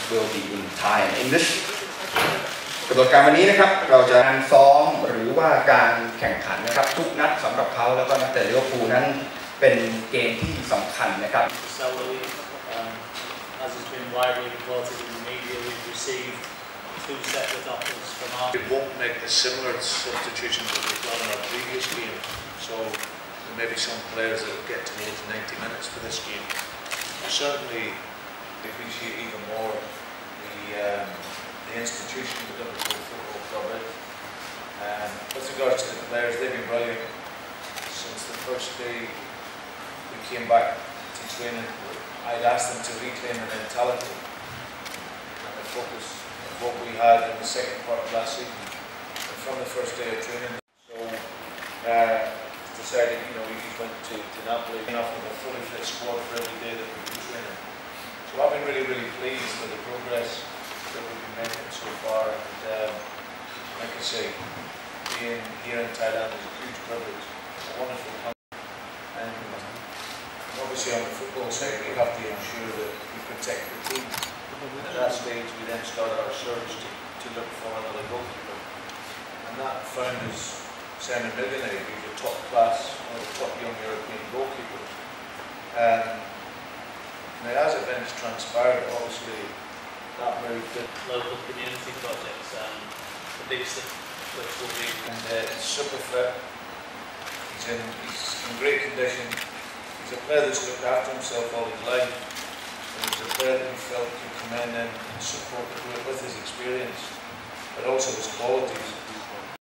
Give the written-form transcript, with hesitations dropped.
will be in Thai and English กำหนดการวันนี้นะครับเราจะการซ้อมหรือว่าการแข่งขันนะครับทุกนัดสำหรับเขาแล้วก็นักเตะลิเวอร์พูลนั้นเป็นเกมที่สำคัญนะครับ As has been widely reported in the media, we've received 2 separate offers from our. It won't make the similar substitutions that we've done in our previous game, so there may be some players that will get towards 90 minutes for this game. We certainly appreciate even more the institution of the Liverpool Football Club is. With regards to the players, they've been brilliant since the first day we came back to training. I'd asked them to reclaim the mentality and the focus of what we had in the second part of last season and from the first day of training. So decided, we went to Napoli off with a fully fit squad for every day that we've been training. So I've been really, really pleased with the progress that we've been making so far, and like I say, being here in Thailand is a huge privilege, a wonderful country, and obviously on the football side we have to ensure that we protect the team, and at that stage we then start our search to look for another goalkeeper, and that found us Simon Mignolet, who's a top class, one of the top young European goalkeepers. Now as events transpired, obviously that move to local community projects, the biggest of which will be. And he's super fit, he's in great condition, he's a player that's looked after himself all his life, and he's a player that we felt could come in and support the group with his experience, but also his qualities.